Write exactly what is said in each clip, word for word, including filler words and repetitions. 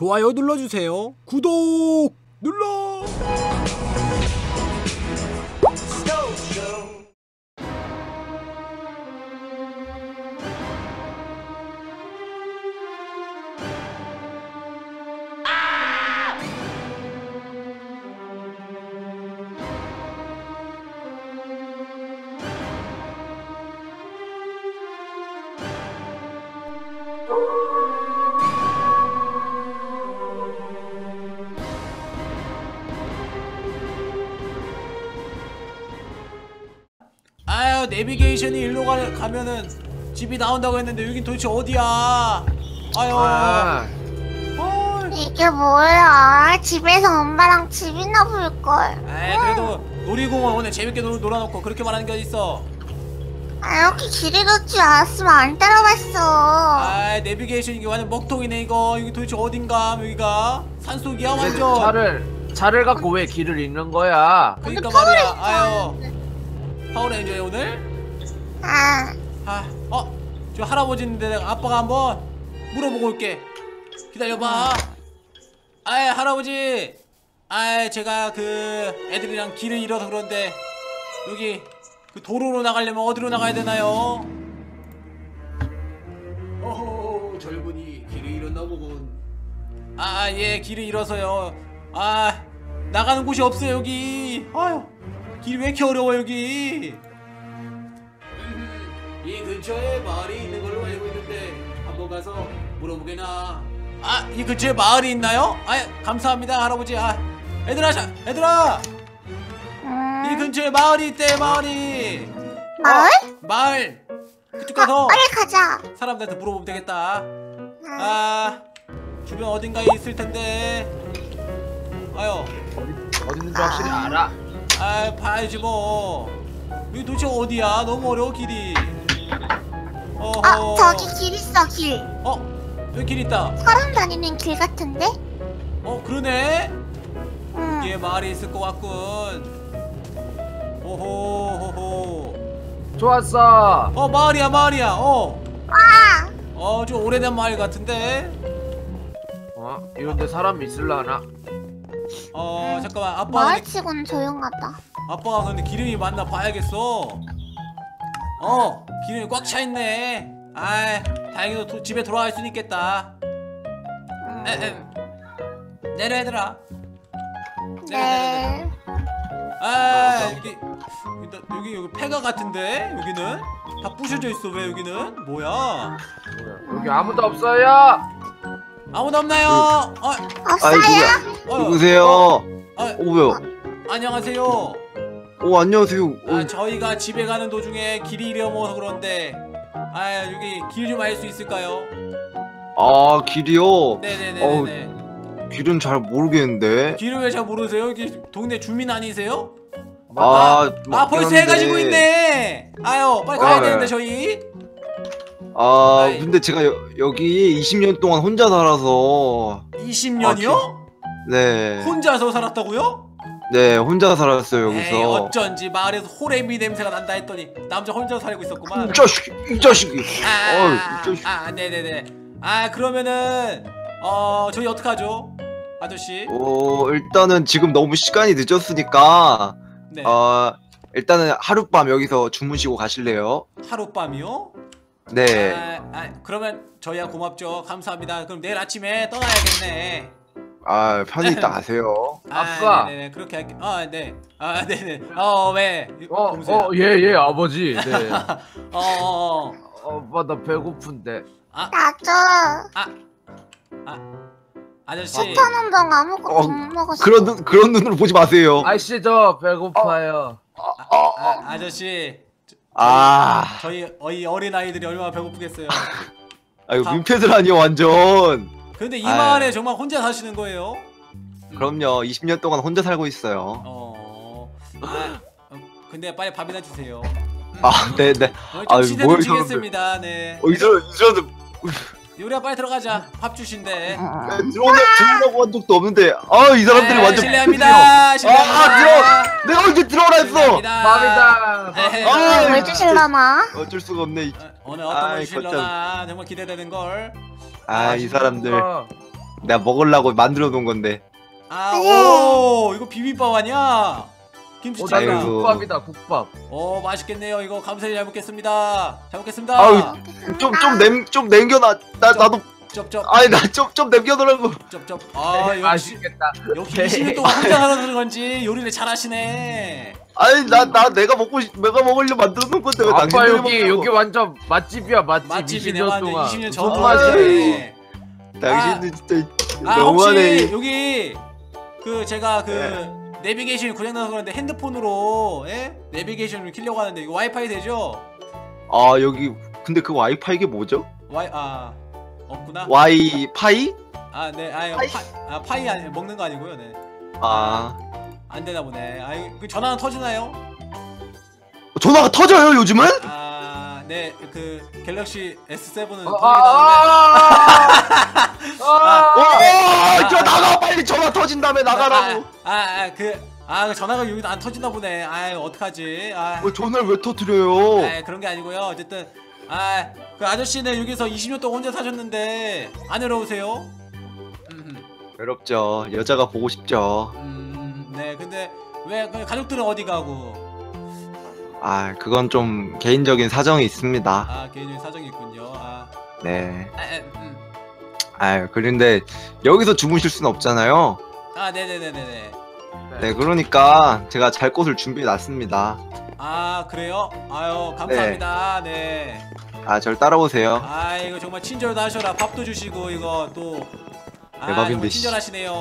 좋아요 눌러주세요. 구독 눌러. 아유, 내비게이션이 일로 가, 가면은 집이 나온다고 했는데 여긴 도대체 어디야? 아유. 아, 이게 뭐야? 집에서 엄마랑 집이나 볼걸. 에이, 그래도 놀이공원 오늘 재밌게 놀, 놀아놓고 그렇게 말하는 게 어딨어? 아, 이렇게 길 잃었지 않았으면 안 따라왔어. 아, 내비게이션 이게 완전 먹통이네 이거. 여기 도대체 어딘가? 여기가 산속이야 완전. 차를 차를 갖고 왜 길을 잃는 거야? 그러니까 말이야. 아유, 파워레인저야 오늘? 아, 아, 어? 저 할아버지 있는데 내가 아빠가 한번 물어보고 올게. 기다려봐. 아이, 할아버지. 아이, 제가 그 애들이랑 길을 잃어서 그런데 여기 그 도로로 나가려면 어디로 나가야 되나요? 어허, 젊은이 길을 잃었나 보군. 아, 예, 길을 잃어서요. 아, 나가는 곳이 없어요 여기. 아유, 길이 왜 이렇게 어려워 여기. 이 근처에 마을이 있는 걸로 알고 있는데 한번 가서 물어보게나. 아, 이 근처에 마을이 있나요? 아, 감사합니다 할아버지. 아, 얘들아, 자, 얘들아, 음, 이 근처에 마을이 있대. 마을이. 마을? 어, 마을. 그쪽 가서 아, 빨리 가자. 사람들한테 물어보면 되겠다. 아, 주변 어딘가에 있을 텐데. 아유, 어디 있는지 확실히 알아. 아, 봐야지 뭐. 여기 도대체 어디야? 너무 어려워 길이. 어허. 아, 저기 길 있어, 길. 어? 여기 길 있다. 사람 다니는 길 같은데? 어, 그러네. 응. 여기에 마을이 있을 것 같군. 오호, 호호. 좋았어. 어, 마을이야, 마을이야. 어. 아, 어, 좀 오래된 마을 같은데. 어? 이런데 사람 있을라나? 어, 잠깐만. 아빠가 마을 근데, 치고는 조용하다. 아빠가 근데 기름이 맞나 봐야겠어. 어, 기름이 꽉 차 있네. 아이, 다행히도 도, 집에 돌아갈 수 있겠다. 음, 에헴. 내려 얘들아. 내려, 내려, 내려. 네. 아, 여기 여기 여기 여기 폐가 같은데 여기는 다 부셔져 있어. 왜 여기는 뭐야? 여기 아무도 없어요. 아무도 없나요? 어, 없어요? 어, 누구세요? 어, 어, 어, 왜요? 안녕하세요. 어, 안녕하세요. 어, 아, 저희가 집에 가는 도중에 길이 잃어먹어서 그런데, 아, 여기 길 좀 알 수 있을까요? 아, 길이요? 네네네네. 길은 잘 모르겠는데. 길을 왜 잘 모르세요? 여기 동네 주민 아니세요? 아, 아, 맞긴 아, 벌써 한데. 해가지고 있네. 아유, 빨리 가야 네. 되는데 저희. 아, 아이. 근데 제가 여, 여기 이십 년 동안 혼자 살아서. 이십 년이요? 네. 혼자서 살았다고요? 네, 혼자 살았어요, 에이, 여기서. 어쩐지 마을에서 호레미 냄새가 난다 했더니 남자 혼자 살고 있었구만. 이 자식, 이 자식이. 아, 어이, 이 자식. 아, 네네네. 아, 그러면은 어, 저희 어떡하죠? 아저씨. 어, 일단은 지금 너무 시간이 늦었으니까. 네. 어, 일단은 하룻밤 여기서 주무시고 가실래요? 하룻밤이요? 네. 아, 아, 그러면 저희야 고맙죠. 감사합니다. 그럼 내일 아침에 떠나야겠네. 아, 편히 있다 가세요. 아, 아빠. 네네, 그렇게 할게. 아, 네. 아, 네네. 어, 왜? 어, 동수야. 어, 예, 예, 아버지. 네. 어, 어, 어. 어, 빠, 나 배고픈데. 아, 나도. 아, 아, 아저씨. 사천 원 동안 아무것도 어, 못 먹었어. 그런, 눈- 그런 눈으로 보지 마세요. 아이씨, 저 배고파요. 아, 아저씨. 저- 아. 저희 어이 어린 아이들이 얼마나 배고프겠어요. 아, 이거 다- 민폐들 아니요, 완전. 근데 이 아유. 마을에 정말 혼자 사시는 거예요? 그럼요, 이십 년 동안 혼자 살고 있어요. 어. 아, 어, 근데 빨리 밥이나 주세요. 아, 네네. 오늘 좀 아유, 시대를 뭘 주겠습니다. 네. 어, 이 사람, 이 사람들, 요리야 빨리 들어가자. 밥 주신대. 들어오라, 들어오라고 한 적도 없는데, 아, 이 사람들이 네, 완전. 실례합니다. 실례합니다. 아, 들어! 내가 언제 들어오라 했어! 실례합니다. 밥이다. 에헤. 아, 왜 주실라나? 어쩔 수가 없네. 이- 어, 오늘 어떤 걸 아이, 주실려나 정말 기대되는 걸. 아, 이 사람들. 어, 내가 먹으려고 만들어 놓은 건데. 아, 오, 이거 비빔밥 아니야? 어, 나 김치찌개랑. 이거 아이고. 국밥이다 국밥. 오, 맛있겠네요. 이거 감사히 잘 먹겠습니다. 잘 먹겠습니다. 아유, 좀 좀 냄 좀 남겨놔. 나 나도 쩝쩝, 아니 나 좀 좀 남겨놓으라고. 쩝쩝. 아, 역시 맛있겠다. 역시 이십 년 동안 혼자 살아서 그런지 요리를 잘하시네. 아니 나 나 내가 먹고 싶 내가 먹으려 만들어 놓은 건데 왜 아빠 당신들이 여기 먹냐고. 여기 완전 맛집이야 맛집. 맛집이네, 이십 년 완전 동안. 이십 년 무슨 전 맛이야? 당신들 진짜 아, 너무하네. 혹시 여기 그 제가 그 내비게이션이 고장나서 그런데 핸드폰으로 예? 내비게이션을 키려고 하는데 이거 와이파이 되죠? 아 여기 근데 그 와이파이 이게 뭐죠? 와이 아 없구나. 와이파이? 아 네, 아 파이? 파, 아 파이 아니 먹는 거 아니고요, 네. 아 안 되나 보네. 아, 그 전화는 터지나요? 전화가 터져요 요즘은? 아, 네, 그 갤럭시 에스 세븐은 어, 터지긴 아, 하는데. 아, 아, 와, 저 나가 빨리 전화 터진 다음에 나가라고. 아, 아, 그, 아, 그 전화가 여기 안 터지나 보네. 아, 어떡하지? 아, 왜 전화를 왜 터뜨려요? 아, 그런 게 아니고요. 어쨌든, 아, 그 아저씨는 여기서 이십 년 동안 혼자 사셨는데 안 외로우세요? 음, 외롭죠. 여자가 보고 싶죠. 음, 네, 근데 왜 그 가족들은 어디 가고? 아 그건 좀 개인적인 사정이 있습니다. 아, 개인적인 사정이 있군요. 아, 네. 아, 아, 음. 아 그런데 여기서 주무실 수는 없잖아요. 아, 네네네네네. 네 그러니까 제가 잘 곳을 준비해 놨습니다. 아, 그래요? 아유, 감사합니다. 네. 아 절 따라오세요. 아, 이거 정말 친절도 하셔라. 밥도 주시고 이거 또. 아, 대박인데, 정말 씨. 친절하시네요.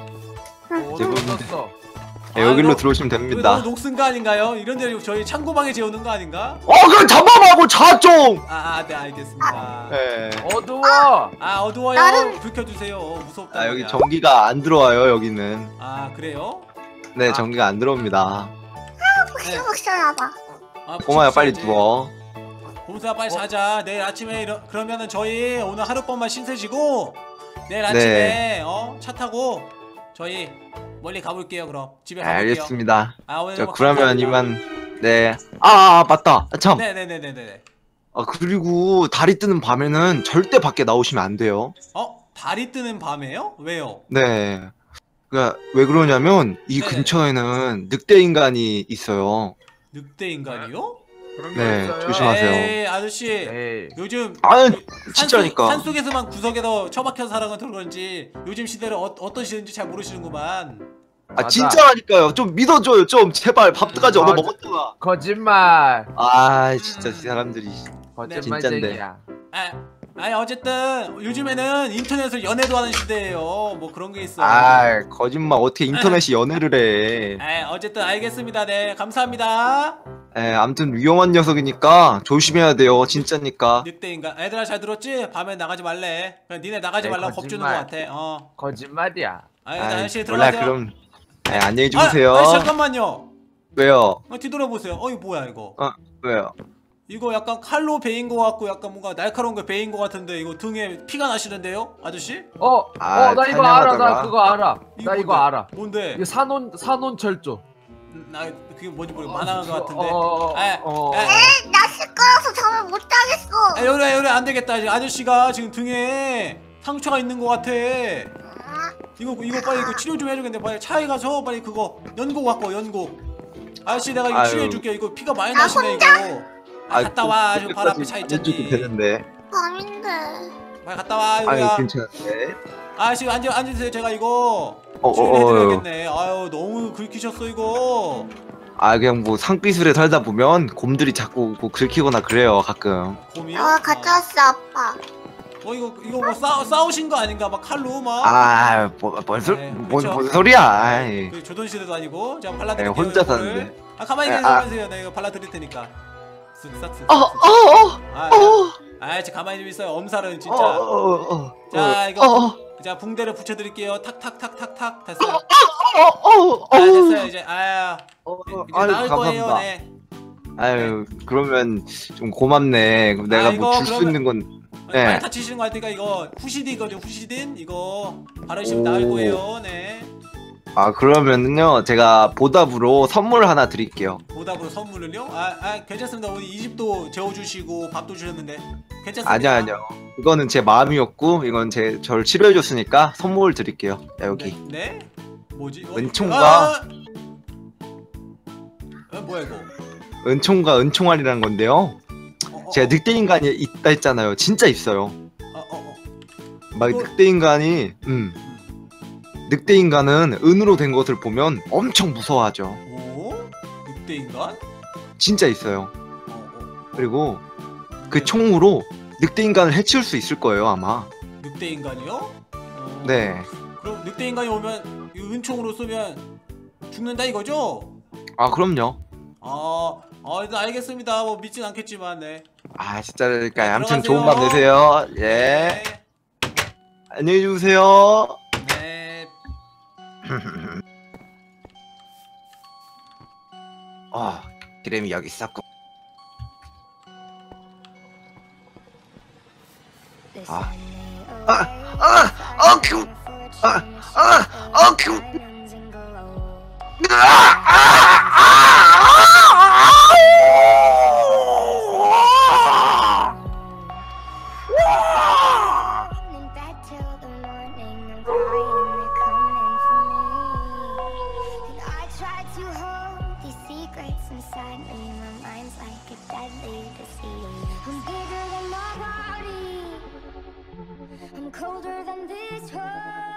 어디 제법인데. 있었어? 네, 아, 여기로 이거- 들어오시면 이거 됩니다. 너무 녹슨 거 아닌가요? 이런 데 저희 창고방에 재우는 거 아닌가? 어 그럼 잡아봐고 자 좀. 아, 아, 네, 알겠습니다. 네. 어두워. 아, 어두워요. 나름- 불 켜주세요. 무섭다. 아 여기 그냥. 전기가 안 들어와요 여기는. 아, 그래요? 네 아. 전기가 안 들어옵니다. 네. 혹시나봐. 아, 꼬마야 빨리 푹 쉬어야지. 누워. 봄수야 빨리 어? 자자. 내일 아침에 이러, 그러면은 저희 오늘 하룻밤만 씻으시고 내일 아침에 어? 차 타고 저희 멀리 가볼게요. 그럼 집에 네, 가볼게요. 알겠습니다. 아, 오늘 저 뭐 그러면 감사합니다. 이만 네. 아, 아 맞다. 아, 참. 네네네네네. 아 그리고 달이 뜨는 밤에는 절대 밖에 나오시면 안 돼요. 어? 달이 뜨는 밤에요? 왜요? 네. 그니까 왜 그러냐면 이 네. 근처에는 늑대 인간이 있어요. 늑대 인간이요? 그런 게 네, 있어요? 조심하세요. 에이, 아저씨. 에이. 요즘 아니 산속, 진짜니까. 산속에서만 구석에서 처박혀서 살아서 그런지 요즘 시대를 어, 어떤 시대인지 잘 모르시는구만. 아 맞아. 진짜라니까요. 좀 믿어줘요. 좀 제발 밥까지 얻어 맞아. 먹었잖아. 거짓말. 아 진짜 이 사람들이. 거짓말쟁이야. 아, 아니 어쨌든 요즘에는 인터넷으로 연애도 하는 시대예요. 뭐 그런 게 있어. 아 거짓말 어떻게 인터넷이 연애를 해. 아, 어쨌든 알겠습니다. 네, 감사합니다. 에 아무튼 위험한 녀석이니까 조심해야 돼요. 진짜니까. 늑대 인간. 애들아 잘 들었지? 밤에 나가지 말래. 그냥 니네 나가지 에이, 말라고 겁주는 것 거짓말. 같아. 어. 거짓말이야. 아이, 아이, 아저씨 몰라 들어가세요. 그럼. 에 안녕히 주무세요. 아, 아니, 잠깐만요. 왜요? 어, 뒤돌아보세요. 어, 이거 뭐야 이거? 왜요? 이거 약간 칼로 베인 것 같고 약간 뭔가 날카로운 거 베인 것 같은데 이거 등에 피가 나시는데요, 아저씨? 어, 아, 어, 나 이거 알아, 나 찬양하다가. 그거 알아. 나 이거 뭔데? 알아. 뭔데? 이거 산혼 산혼 철조. 음, 나 그게 뭔지 모르고 만화가 같은데. 어, 어, 아, 어, 어. 아, 나 시끄러워서 잠을 못 자겠어. 아, 요래 요래 안 되겠다. 지금 아저씨가 지금 등에 상처가 있는 것 같아. 이거 이거 빨리 이거 치료 좀 해주겠네. 빨리 차에 가서 빨리 그거 연고 갖고 와, 연고. 아저씨 내가 이거 아유. 치료해줄게. 이거 피가 많이 나 나시네 혼자? 이거. 아, 갔다 와. 지금 발 앞에 차 해줘도 있잖니. 되는데. 밤인데. 빨리 갔다 와. 아니 이거야. 괜찮은데. 아저씨 앉아 앉으세요. 제가 이거 어, 어, 치료해드려야겠네. 아유 너무 긁히셨어 이거. 아 그냥 뭐 산기술에 살다 보면 곰들이 자꾸 뭐 긁히거나 그래요 가끔. 곰이요? 어, 갔다 왔어, 아빠. 어 이거 이거 뭐 싸, 싸우신 거 아닌가? 막 칼로 막. 아뭔 소, 네, 뭔, 그쵸. 뭔 소리야? 아이. 그 조선시대도 아니고 제가 네, 발라드릴게요. 혼자 이거를. 사는데. 아 가만히 네, 계세요. 아. 계세요. 내가 이거 발라드릴 테니까. 쓱싹쓱. 어, 어, 어, 아, 어, 아, 아, 가만히 좀 있어요. 엄살은 진짜. 어, 어, 어, 자, 어, 이거 어, 어, 자 붕대를 붙여드릴게요. 탁탁탁탁탁 됐어요. 어, 어, 아 됐어요 이제. 아야. 어, 이제 아유 나을 거예요. 감사합니다. 네. 아유 그러면 좀 고맙네. 그럼 내가 아, 이거 뭐 줄 수 그러면- 있는 건. 네. 네. 많이 다치시는 거 같으니까 이거 후시딘거든요. 후시딘 이거 바르시면 오. 나을 거예요. 네. 아 그러면은요 제가 보답으로 선물 하나 드릴게요. 보답으로 선물을요? 아, 아 괜찮습니다. 오늘 이 집도 재워주시고 밥도 주셨는데 괜찮습니다. 아니요 아니요. 이거는 제 마음이었고 이건 제 저를 치료해줬으니까 선물 드릴게요. 자, 여기 네? 네? 뭐지? 어, 은총과- 아! 어, 뭐야 이거? 은총과 은총알이라는 건데요. 어, 어, 제가 늑대 인간이 있다 했잖아요. 진짜 있어요. 어, 어, 어. 막 이거- 늑대 인간이 음 늑대 인간은 은으로 된 것을 보면 엄청 무서워하죠. 오? 늑대 인간? 진짜 있어요. 어, 어. 그리고 그 총으로 늑대 인간을 해치울 수 있을 거예요 아마. 늑대 인간이요? 어, 네. 그럼 늑대 인간이 오면 이 은총으로 쏘면 죽는다 이거죠? 아 그럼요. 아, 아 일단 알겠습니다. 뭐 믿진 않겠지만 네. 아 진짜 그러니까 네, 아무튼 들어가세요. 좋은 밤 되세요. 예. 안녕히 주무세요. 네. 아 기름이 여기 있었고. 아. 아, 아, 아, 그, 아, 아, 아, 그, In bed till the morning, I'm crying, they're coming for me. And I try to hold these secrets inside me. My mind's like a deadly disease. I'm bigger than my body. I'm colder than this world.